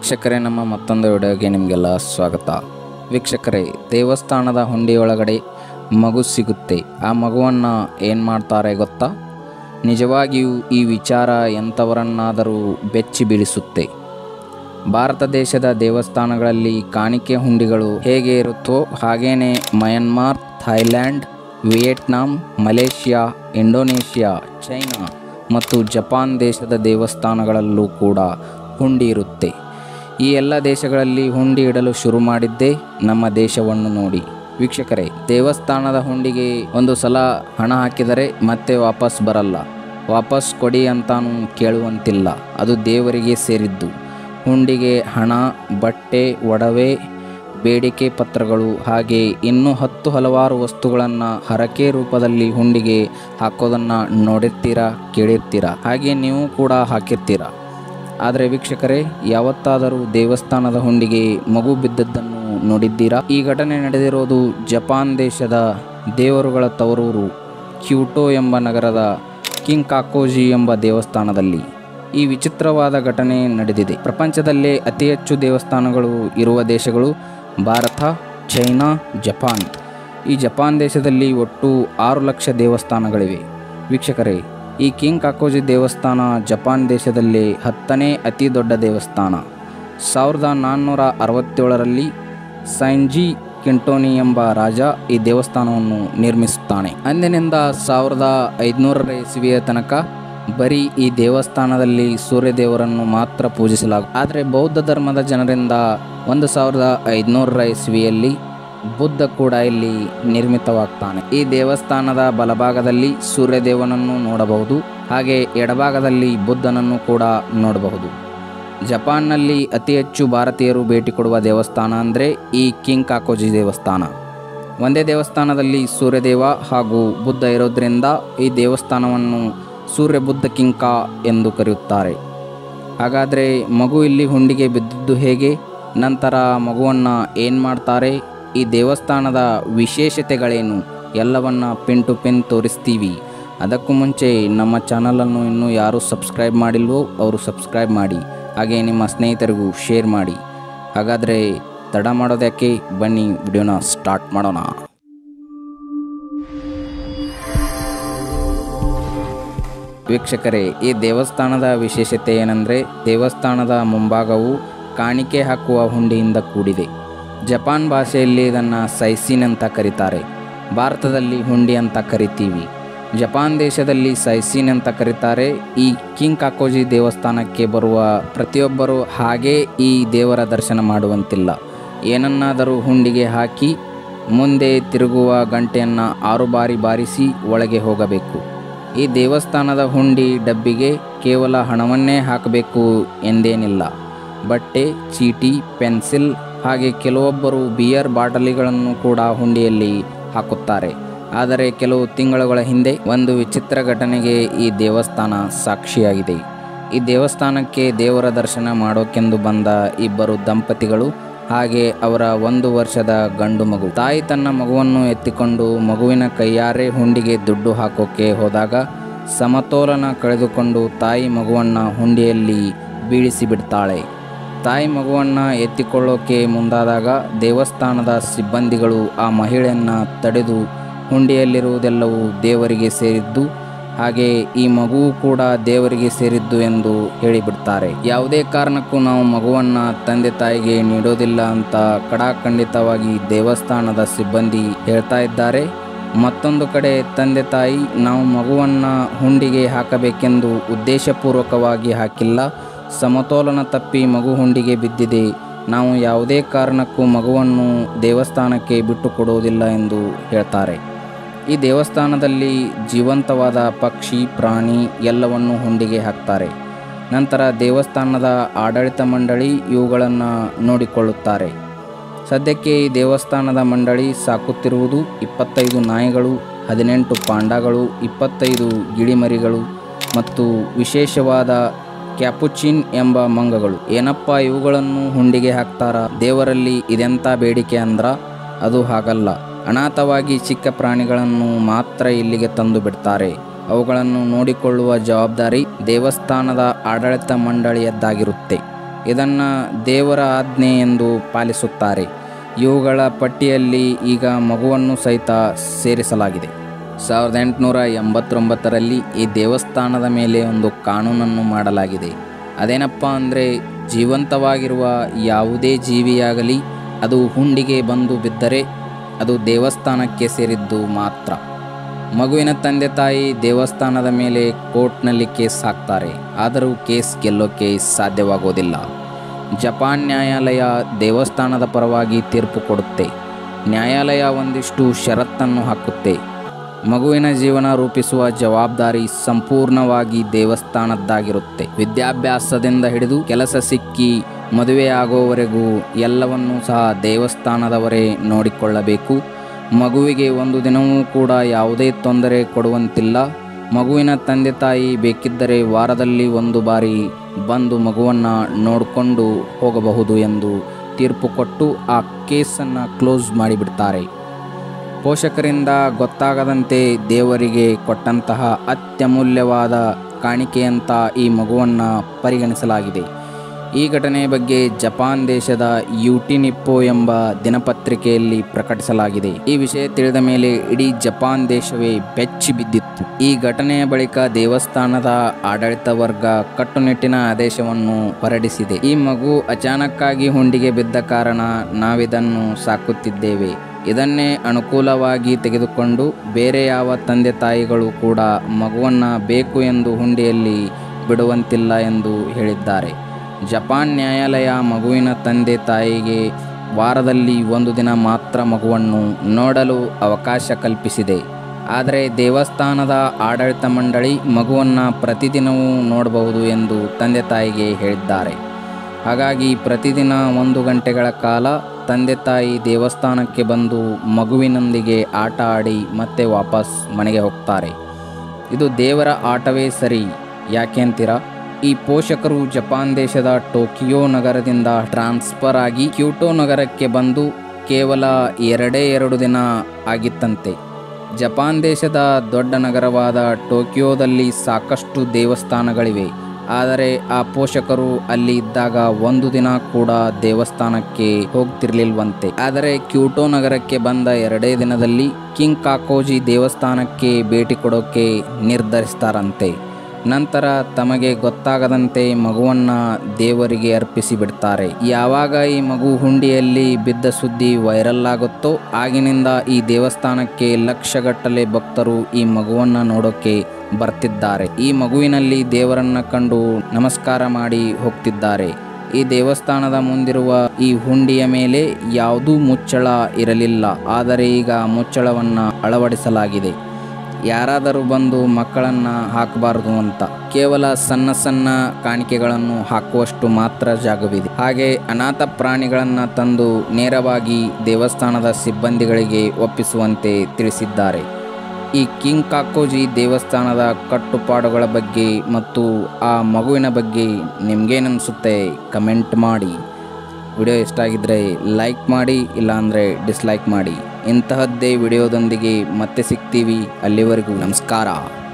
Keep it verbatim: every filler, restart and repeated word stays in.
ವೀಕ್ಷಕರೇ, ನಮ್ಮ ಮತ್ತೊಂದು ವಿಡಿಯೋಗೆ ನಿಮಗೆಲ್ಲ ಸ್ವಾಗತ. ವೀಕ್ಷಕರೇ, ದೇವಸ್ಥಾನದ ಹುಂಡಿಯೊಳಗಡೆ ಮಗು ಸಿಗುತ್ತೆ. ಆ ಮಗುವನ್ನು ಏನು ಮಾಡ್ತಾರೆ ಗೊತ್ತಾ? ನಿಜವಾಗಿಯೂ ಈ ವಿಚಾರ ಎಂಥವರನ್ನಾದರೂ ಬೆಚ್ಚಿ ಬೀಳಿಸುತ್ತೆ. ಭಾರತ ದೇಶದ ದೇವಸ್ಥಾನಗಳಲ್ಲಿ ಕಾಣಿಕೆ ಹುಂಡಿಗಳು ಹೇಗೆ ಇರುತ್ತೋ ಹಾಗೇನೆ Myanmar, Thailand, Vietnam, Malaysia, Indonesia, China ಮತ್ತು ಜಪಾನ್ ದೇಶದ ದೇವಸ್ಥಾನಗಳಲ್ಲೂ ಕೂಡ ಹುಂಡಿ ಇರುತ್ತೆ. ಈ ಎಲ್ಲ ದೇಶಗಳಲ್ಲಿ ಹುಂಡಿ ಇಡಲು ಶುರು ಮಾಡಿದ್ದೇ ನಮ್ಮ ದೇಶವನ್ನು ನೋಡಿ. ವೀಕ್ಷಕರೇ, ದೇವಸ್ಥಾನದ ಹುಂಡಿಗೆ ಒಂದು ಸಲ ಹಣ ಹಾಕಿದರೆ ಮತ್ತೆ ವಾಪಸ್ ಬರಲ್ಲ. ವಾಪಸ್ ಕೊಡಿ ಅಂತಾನೂ ಕೇಳುವಂತಿಲ್ಲ. ಅದು ದೇವರಿಗೆ ಸೇರಿದ್ದು. ಹುಂಡಿಗೆ ಹಣ, ಬಟ್ಟೆ, ಒಡವೆ, ಬೇಡಿಕೆ ಪತ್ರಗಳು ಹಾಗೆ ಇನ್ನೂ ಹತ್ತು ಹಲವಾರು ವಸ್ತುಗಳನ್ನು ಹರಕೆ ರೂಪದಲ್ಲಿ ಹುಂಡಿಗೆ ಹಾಕೋದನ್ನು ನೋಡಿರ್ತೀರಾ, ಕೇಳಿರ್ತೀರಾ, ಹಾಗೆ ನೀವು ಕೂಡ ಹಾಕಿರ್ತೀರಾ. ಆದರೆ ವೀಕ್ಷಕರೇ, ಯಾವತ್ತಾದರೂ ದೇವಸ್ಥಾನದ ಹುಂಡಿಗೆ ಮಗು ಬಿದ್ದದ್ದನ್ನು ನೋಡಿದ್ದೀರಾ? ಈ ಘಟನೆ ನಡೆದಿರೋದು ಜಪಾನ್ ದೇಶದ ದೇವರುಗಳ ತವರೂರು ಕ್ಯೋಟೋ ಎಂಬ ನಗರದ ಕಿಂಕಾಕೋಜಿ ಎಂಬ ದೇವಸ್ಥಾನದಲ್ಲಿ ಈ ವಿಚಿತ್ರವಾದ ಘಟನೆ ನಡೆದಿದೆ. ಪ್ರಪಂಚದಲ್ಲೇ ಅತಿ ಹೆಚ್ಚು ದೇವಸ್ಥಾನಗಳು ಇರುವ ದೇಶಗಳು ಭಾರತ, ಚೈನಾ, ಜಪಾನ್. ಈ ಜಪಾನ್ ದೇಶದಲ್ಲಿ ಒಟ್ಟು ಆರು ಲಕ್ಷ ದೇವಸ್ಥಾನಗಳಿವೆ. ವೀಕ್ಷಕರೇ, ಈ ಕಿಂಕಾಕೋಜಿ ದೇವಸ್ಥಾನ ಜಪಾನ್ ದೇಶದಲ್ಲಿ ಹತ್ತನೇ ಅತಿ ದೊಡ್ಡ ದೇವಸ್ಥಾನ. ಸಾವಿರದ ನಾನ್ನೂರ ಅರವತ್ತೇಳರಲ್ಲಿ ಸೈಂಜಿ ಕಿಂಟೋನಿ ಎಂಬ ರಾಜ ಈ ದೇವಸ್ಥಾನವನ್ನು ನಿರ್ಮಿಸುತ್ತಾನೆ. ಅಂದಿನಿಂದ ಸಾವಿರದ ಐದುನೂರರ ಇಸವಿಯ ತನಕ ಬರೀ ಈ ದೇವಸ್ಥಾನದಲ್ಲಿ ಸೂರ್ಯದೇವರನ್ನು ಮಾತ್ರ ಪೂಜಿಸಲಾಗುತ್ತದೆ. ಆದರೆ ಬೌದ್ಧ ಧರ್ಮದ ಜನರಿಂದ ಒಂದು ಸಾವಿರದ ಐದುನೂರರ ಇಸವಿಯಲ್ಲಿ ಬುದ್ಧ ಕೂಡ ಇಲ್ಲಿ ನಿರ್ಮಿತವಾಗ್ತಾನೆ. ಈ ದೇವಸ್ಥಾನದ ಬಲಭಾಗದಲ್ಲಿ ಸೂರ್ಯದೇವನನ್ನು ನೋಡಬಹುದು, ಹಾಗೆ ಎಡಭಾಗದಲ್ಲಿ ಬುದ್ಧನನ್ನು ಕೂಡ ನೋಡಬಹುದು. ಜಪಾನ್ನಲ್ಲಿ ಅತಿ ಹೆಚ್ಚು ಭಾರತೀಯರು ಭೇಟಿ ಕೊಡುವ ದೇವಸ್ಥಾನ ಅಂದರೆ ಈ ಕಿಂಕಾಕೋಜಿ ದೇವಸ್ಥಾನ. ಒಂದೇ ದೇವಸ್ಥಾನದಲ್ಲಿ ಸೂರ್ಯದೇವ ಹಾಗೂ ಬುದ್ಧ ಇರೋದ್ರಿಂದ ಈ ದೇವಸ್ಥಾನವನ್ನು ಸೂರ್ಯ ಬುದ್ಧ ಕಿಂಕಾ ಎಂದು ಕರೆಯುತ್ತಾರೆ. ಹಾಗಾದರೆ ಮಗು ಇಲ್ಲಿ ಹುಂಡಿಗೆ ಬಿದ್ದಿದ್ದು ಹೇಗೆ? ನಂತರ ಮಗುವನ್ನು ಏನು ಮಾಡ್ತಾರೆ? ಈ ದೇವಸ್ಥಾನದ ವಿಶೇಷತೆಗಳೇನು? ಎಲ್ಲವನ್ನ ಪಿನ್ ಟು ಪಿನ್ ತೋರಿಸ್ತೀವಿ. ಅದಕ್ಕೂ ಮುಂಚೆ ನಮ್ಮ ಚಾನಲನ್ನು ಇನ್ನೂ ಯಾರು ಸಬ್ಸ್ಕ್ರೈಬ್ ಮಾಡಿಲ್ವೋ ಅವರು ಸಬ್ಸ್ಕ್ರೈಬ್ ಮಾಡಿ, ಹಾಗೆ ನಿಮ್ಮ ಸ್ನೇಹಿತರಿಗೂ ಶೇರ್ ಮಾಡಿ. ಹಾಗಾದರೆ ತಡ ಮಾಡೋದಕ್ಕೆ, ಬನ್ನಿ ವಿಡಿಯೋನ ಸ್ಟಾರ್ಟ್ ಮಾಡೋಣ. ವೀಕ್ಷಕರೇ, ಈ ದೇವಸ್ಥಾನದ ವಿಶೇಷತೆ ಏನೆಂದರೆ ದೇವಸ್ಥಾನದ ಮುಂಭಾಗವು ಕಾಣಿಕೆ ಹಾಕುವ ಹುಂಡಿಯಿಂದ ಕೂಡಿದೆ. ಜಪಾನ್ ಭಾಷೆಯಲ್ಲಿ ಇದನ್ನು ಸೈಸಿನ್ ಅಂತ ಕರೀತಾರೆ. ಭಾರತದಲ್ಲಿ ಹುಂಡಿ ಅಂತ ಕರಿತೀವಿ. ಜಪಾನ್ ದೇಶದಲ್ಲಿ ಸೈಸಿನ್ ಅಂತ ಕರೀತಾರೆ. ಈ ಕಿಂಕಾಕೋಜಿ ದೇವಸ್ಥಾನಕ್ಕೆ ಬರುವ ಪ್ರತಿಯೊಬ್ಬರೂ ಹಾಗೇ ಈ ದೇವರ ದರ್ಶನ ಮಾಡುವಂತಿಲ್ಲ. ಏನನ್ನಾದರೂ ಹುಂಡಿಗೆ ಹಾಕಿ ಮುಂದೆ ತಿರುಗುವ ಗಂಟೆಯನ್ನು ಆರು ಬಾರಿ ಬಾರಿಸಿ ಒಳಗೆ ಹೋಗಬೇಕು. ಈ ದೇವಸ್ಥಾನದ ಹುಂಡಿ ಡಬ್ಬಿಗೆ ಕೇವಲ ಹಣವನ್ನೇ ಹಾಕಬೇಕು ಎಂದೇನಿಲ್ಲ. ಬಟ್ಟೆ, ಚೀಟಿ, ಪೆನ್ಸಿಲ್ ಹಾಗೆ ಕೆಲವೊಬ್ಬರು ಬಿಯರ್ ಬಾಟಲಿಗಳನ್ನು ಕೂಡ ಹುಂಡಿಯಲ್ಲಿ ಹಾಕುತ್ತಾರೆ. ಆದರೆ ಕೆಲವು ತಿಂಗಳುಗಳ ಹಿಂದೆ ಒಂದು ವಿಚಿತ್ರ ಘಟನೆಗೆ ಈ ದೇವಸ್ಥಾನ ಸಾಕ್ಷಿಯಾಗಿದೆ. ಈ ದೇವಸ್ಥಾನಕ್ಕೆ ದೇವರ ದರ್ಶನ ಮಾಡೋಕೆಂದು ಬಂದ ಇಬ್ಬರು ದಂಪತಿಗಳು ಹಾಗೆ ಅವರ ಒಂದು ವರ್ಷದ ಗಂಡು ಮಗು. ತಾಯಿ ತನ್ನ ಮಗುವನ್ನು ಎತ್ತಿಕೊಂಡು ಮಗುವಿನ ಕೈಯಾರೆ ಹುಂಡಿಗೆ ದುಡ್ಡು ಹಾಕೋಕೆ ಹೋದಾಗ ಸಮತೋಲನ ಕಳೆದುಕೊಂಡು ತಾಯಿ ಮಗುವನ್ನು ಹುಂಡಿಯಲ್ಲಿ ಬೀಳಿಸಿ ಬಿಡ್ತಾಳೆ. ತಾಯಿ ಮಗುವನ್ನು ಎತ್ತಿಕೊಳ್ಳೋಕೆ ಮುಂದಾದಾಗ ದೇವಸ್ಥಾನದ ಸಿಬ್ಬಂದಿಗಳು ಆ ಮಹಿಳೆಯನ್ನು ತಡೆದು ಹುಂಡಿಯಲ್ಲಿರುವುದೆಲ್ಲವೂ ದೇವರಿಗೆ ಸೇರಿದ್ದು, ಹಾಗೆ ಈ ಮಗುವು ಕೂಡ ದೇವರಿಗೆ ಸೇರಿದ್ದು ಎಂದು ಹೇಳಿಬಿಡ್ತಾರೆ. ಯಾವುದೇ ಕಾರಣಕ್ಕೂ ನಾವು ಮಗುವನ್ನು ತಂದೆ ತಾಯಿಗೆ ನೀಡೋದಿಲ್ಲ ಅಂತ ಕಡಾಖಂಡಿತವಾಗಿ ದೇವಸ್ಥಾನದ ಸಿಬ್ಬಂದಿ ಹೇಳ್ತಾ ಇದ್ದಾರೆ. ಮತ್ತೊಂದು ಕಡೆ ತಂದೆ ತಾಯಿ ನಾವು ಮಗುವನ್ನು ಹುಂಡಿಗೆ ಹಾಕಬೇಕೆಂದು ಉದ್ದೇಶಪೂರ್ವಕವಾಗಿ ಹಾಕಿಲ್ಲ, ಸಮತೋಲನ ತಪ್ಪಿ ಮಗು ಹುಂಡಿಗೆ ಬಿದ್ದಿದೆ, ನಾವು ಯಾವುದೇ ಕಾರಣಕ್ಕೂ ಮಗುವನ್ನು ದೇವಸ್ಥಾನಕ್ಕೆ ಬಿಟ್ಟು ಕೊಡುವುದಿಲ್ಲ ಎಂದು ಹೇಳ್ತಾರೆ. ಈ ದೇವಸ್ಥಾನದಲ್ಲಿ ಜೀವಂತವಾದ ಪಕ್ಷಿ, ಪ್ರಾಣಿ ಎಲ್ಲವನ್ನು ಹುಂಡಿಗೆ ಹಾಕ್ತಾರೆ. ನಂತರ ದೇವಸ್ಥಾನದ ಆಡಳಿತ ಮಂಡಳಿ ಇವುಗಳನ್ನು ನೋಡಿಕೊಳ್ಳುತ್ತಾರೆ. ಸದ್ಯಕ್ಕೆ ಈ ದೇವಸ್ಥಾನದ ಮಂಡಳಿ ಸಾಕುತ್ತಿರುವುದು ಇಪ್ಪತ್ತೈದು ನಾಯಿಗಳು, ಹದಿನೆಂಟು ಪಾಂಡಗಳು, ಇಪ್ಪತ್ತೈದು ಗಿಳಿಮರಿಗಳು ಮತ್ತು ವಿಶೇಷವಾದ ಕ್ಯಾಪುಚಿನ್ ಎಂಬ ಮಂಗಗಳು. ಏನಪ್ಪ ಇವುಗಳನ್ನು ಹುಂಡಿಗೆ ಹಾಕ್ತಾರ? ದೇವರಲ್ಲಿ ಇದೆಂಥ ಬೇಡಿಕೆ ಅಂದ್ರ ಅದು ಹಾಗಲ್ಲ. ಅನಾಥವಾಗಿ ಚಿಕ್ಕ ಪ್ರಾಣಿಗಳನ್ನು ಮಾತ್ರ ಇಲ್ಲಿಗೆ ತಂದು ಬಿಡ್ತಾರೆ. ಅವುಗಳನ್ನು ನೋಡಿಕೊಳ್ಳುವ ಜವಾಬ್ದಾರಿ ದೇವಸ್ಥಾನದ ಆಡಳಿತ ಮಂಡಳಿಯದ್ದಾಗಿರುತ್ತೆ. ಇದನ್ನು ದೇವರ ಆಜ್ಞೆ ಎಂದು ಪಾಲಿಸುತ್ತಾರೆ. ಇವುಗಳ ಪಟ್ಟಿಯಲ್ಲಿ ಈಗ ಮಗುವನ್ನು ಸಹಿತ ಸೇರಿಸಲಾಗಿದೆ. ಸಾವಿರದ ಎಂಟುನೂರ ಎಂಬತ್ತೊಂಬತ್ತರಲ್ಲಿ ಈ ದೇವಸ್ಥಾನದ ಮೇಲೆ ಒಂದು ಕಾನೂನನ್ನು ಮಾಡಲಾಗಿದೆ. ಅದೇನಪ್ಪ ಅಂದರೆ, ಜೀವಂತವಾಗಿರುವ ಯಾವುದೇ ಜೀವಿಯಾಗಲಿ ಅದು ಹುಂಡಿಗೆ ಬಂದು ಬಿದ್ದರೆ ಅದು ದೇವಸ್ಥಾನಕ್ಕೆ ಸೇರಿದ್ದು ಮಾತ್ರ. ಮಗುವಿನ ತಂದೆ ತಾಯಿ ದೇವಸ್ಥಾನದ ಮೇಲೆ ಕೋರ್ಟ್ನಲ್ಲಿ ಕೇಸ್ ಹಾಕ್ತಾರೆ, ಆದರೂ ಕೇಸ್ ಗೆಲ್ಲೋಕ್ಕೆ ಸಾಧ್ಯವಾಗೋದಿಲ್ಲ. ಜಪಾನ್ ನ್ಯಾಯಾಲಯ ದೇವಸ್ಥಾನದ ಪರವಾಗಿ ತೀರ್ಪು ಕೊಡುತ್ತೆ. ನ್ಯಾಯಾಲಯ ಒಂದಿಷ್ಟು ಷರತ್ತನ್ನು ಹಾಕುತ್ತೆ. ಮಗುವಿನ ಜೀವನ ರೂಪಿಸುವ ಜವಾಬ್ದಾರಿ ಸಂಪೂರ್ಣವಾಗಿ ದೇವಸ್ಥಾನದ್ದಾಗಿರುತ್ತೆ. ವಿದ್ಯಾಭ್ಯಾಸದಿಂದ ಹಿಡಿದು ಕೆಲಸ ಸಿಕ್ಕಿ ಮದುವೆಯಾಗೋವರೆಗೂ ಎಲ್ಲವನ್ನೂ ಸಹ ದೇವಸ್ಥಾನದವರೇ ನೋಡಿಕೊಳ್ಳಬೇಕು. ಮಗುವಿಗೆ ಒಂದು ದಿನವೂ ಕೂಡ ಯಾವುದೇ ತೊಂದರೆ ಕೊಡುವಂತಿಲ್ಲ. ಮಗುವಿನ ತಂದೆ ತಾಯಿ ಬೇಕಿದ್ದರೆ ವಾರದಲ್ಲಿ ಒಂದು ಬಾರಿ ಬಂದು ಮಗುವನ್ನು ನೋಡಿಕೊಂಡು ಹೋಗಬಹುದು ಎಂದು ತೀರ್ಪು ಕೊಟ್ಟು ಆ ಕೇಸನ್ನು ಕ್ಲೋಸ್ ಮಾಡಿಬಿಡ್ತಾರೆ. ಪೋಷಕರಿಂದ ಗೊತ್ತಾಗದಂತೆ ದೇವರಿಗೆ ಕೊಟ್ಟಂತಹ ಅತ್ಯಮೂಲ್ಯವಾದ ಕಾಣಿಕೆಯಂತ ಈ ಮಗುವನ್ನು ಪರಿಗಣಿಸಲಾಗಿದೆ. ಈ ಘಟನೆಯ ಬಗ್ಗೆ ಜಪಾನ್ ದೇಶದ ಯುಟಿನಿಪ್ಪೋ ಎಂಬ ದಿನಪತ್ರಿಕೆಯಲ್ಲಿ ಪ್ರಕಟಿಸಲಾಗಿದೆ. ಈ ವಿಷಯ ತಿಳಿದ ಮೇಲೆ ಇಡೀ ಜಪಾನ್ ದೇಶವೇ ಬೆಚ್ಚಿ ಬಿದ್ದಿತ್ತು. ಈ ಘಟನೆಯ ಬಳಿಕ ದೇವಸ್ಥಾನದ ಆಡಳಿತ ವರ್ಗ ಕಟ್ಟುನಿಟ್ಟಿನ ಆದೇಶವನ್ನು ಹೊರಡಿಸಿದೆ. ಈ ಮಗು ಅಚಾನಕ್ಕಾಗಿ ಹುಂಡಿಗೆ ಬಿದ್ದ ಕಾರಣ ನಾವಿದನ್ನು ಸಾಕುತ್ತಿದ್ದೇವೆ. ಇದನ್ನೇ ಅನುಕೂಲವಾಗಿ ತೆಗೆದುಕೊಂಡು ಬೇರೆ ಯಾವ ತಂದೆ ತಾಯಿಗಳು ಕೂಡ ಮಗುವನ್ನು ಬೇಕು ಎಂದು ಹುಂಡಿಯಲ್ಲಿ ಬಿಡುವಂತಿಲ್ಲ ಎಂದು ಹೇಳಿದ್ದಾರೆ. ಜಪಾನ್ ನ್ಯಾಯಾಲಯ ಮಗುವಿನ ತಂದೆ ತಾಯಿಗೆ ವಾರದಲ್ಲಿ ಒಂದು ದಿನ ಮಾತ್ರ ಮಗುವನ್ನು ನೋಡಲು ಅವಕಾಶ ಕಲ್ಪಿಸಿದೆ. ಆದರೆ ದೇವಸ್ಥಾನದ ಆಡಳಿತ ಮಂಡಳಿ ಮಗುವನ್ನು ಪ್ರತಿದಿನವೂ ನೋಡಬಹುದು ಎಂದು ತಂದೆ ತಾಯಿಗೆ ಹೇಳಿದ್ದಾರೆ. ಹಾಗಾಗಿ ಪ್ರತಿದಿನ ಒಂದು ಗಂಟೆಗಳ ಕಾಲ ತಂದೆ ತಾಯಿ ದೇವಸ್ಥಾನಕ್ಕೆ ಬಂದು ಮಗುವಿನೊಂದಿಗೆ ಆಟ ಆಡಿ ಮತ್ತೆ ವಾಪಸ್ ಮನೆಗೆ ಹೋಗ್ತಾರೆ. ಇದು ದೇವರ ಆಟವೇ ಸರಿ ಯಾಕೆ ಅಂತೀರಾ? ಈ ಪೋಷಕರು ಜಪಾನ್ ದೇಶದ ಟೋಕಿಯೋ ನಗರದಿಂದ ಟ್ರಾನ್ಸ್ಫರ್ ಆಗಿ ಕ್ಯೂಟೋ ನಗರಕ್ಕೆ ಬಂದು ಕೇವಲ ಎರಡೇ ಎರಡು ದಿನ ಆಗಿತ್ತಂತೆ. ಜಪಾನ್ ದೇಶದ ದೊಡ್ಡ ನಗರವಾದ ಟೋಕಿಯೋದಲ್ಲಿ ಸಾಕಷ್ಟು ದೇವಸ್ಥಾನಗಳಿವೆ. ಆದರೆ ಆ ಪೋಷಕರು ಅಲ್ಲಿ ಇದ್ದಾಗ ಒಂದು ದಿನ ಕೂಡ ದೇವಸ್ಥಾನಕ್ಕೆ ಹೋಗ್ತಿರ್ಲಿಲ್ವಂತೆ. ಆದರೆ ಕ್ಯೂಟೋ ನಗರಕ್ಕೆ ಬಂದ ಎರಡೇ ದಿನದಲ್ಲಿ ಕಿಂಗ್ ಕಾಕೋಜಿ ದೇವಸ್ಥಾನಕ್ಕೆ ಭೇಟಿ ಕೊಡೋಕೆ ನಿರ್ಧರಿಸ್ತಾರಂತೆ. ನಂತರ ತಮಗೆ ಗೊತ್ತಾಗದಂತೆ ಮಗುವನ್ನು ದೇವರಿಗೆ ಅರ್ಪಿಸಿ ಬಿಡ್ತಾರೆ. ಯಾವಾಗ ಈ ಮಗು ಹುಂಡಿಯಲ್ಲಿ ಬಿದ್ದ ಸುದ್ದಿ ವೈರಲ್ ಆಗುತ್ತೋ ಆಗಿನಿಂದ ಈ ದೇವಸ್ಥಾನಕ್ಕೆ ಲಕ್ಷಗಟ್ಟಲೆ ಭಕ್ತರು ಈ ಮಗುವನ್ನು ನೋಡೋಕೆ ಬರ್ತಿದ್ದಾರೆ. ಈ ಮಗುವಿನಲ್ಲಿ ದೇವರನ್ನ ಕಂಡು ನಮಸ್ಕಾರ ಮಾಡಿ ಹೋಗ್ತಿದ್ದಾರೆ. ಈ ದೇವಸ್ಥಾನದ ಮುಂದಿರುವ ಈ ಹುಂಡಿಯ ಮೇಲೆ ಯಾವುದೂ ಮುಚ್ಚಳ ಇರಲಿಲ್ಲ, ಆದರೆ ಈಗ ಮುಚ್ಚಳವನ್ನು ಅಳವಡಿಸಲಾಗಿದೆ. ಯಾರಾದರೂ ಬಂದು ಮಕ್ಕಳನ್ನು ಹಾಕಬಾರದು ಅಂತ ಕೇವಲ ಸಣ್ಣ ಸಣ್ಣ ಕಾಣಿಕೆಗಳನ್ನು ಹಾಕುವಷ್ಟು ಮಾತ್ರ ಜಾಗವಿದೆ. ಹಾಗೆ ಅನಾಥ ಪ್ರಾಣಿಗಳನ್ನು ತಂದು ನೇರವಾಗಿ ದೇವಸ್ಥಾನದ ಸಿಬ್ಬಂದಿಗಳಿಗೆ ಒಪ್ಪಿಸುವಂತೆ ತಿಳಿಸಿದ್ದಾರೆ. ಈ ಕಿಂಗ್ ಕಾಕೋಜಿ ದೇವಸ್ಥಾನದ ಕಟ್ಟುಪಾಡುಗಳ ಬಗ್ಗೆ ಮತ್ತು ಆ ಮಗುವಿನ ಬಗ್ಗೆ ನಿಮಗೇನನ್ಸುತ್ತೆ ಕಮೆಂಟ್ ಮಾಡಿ. ವಿಡಿಯೋ ಇಷ್ಟ ಆಗಿದ್ದರೆ ಲೈಕ್ ಮಾಡಿ, ಇಲ್ಲಾಂದರೆ ಡಿಸ್ಲೈಕ್ ಮಾಡಿ. ಇಂತಹದ್ದೇ ವಿಡಿಯೋದೊಂದಿಗೆ ಮತ್ತೆ ಸಿಗ್ತೀವಿ. ಅಲ್ಲಿವರೆಗೂ ನಮಸ್ಕಾರ.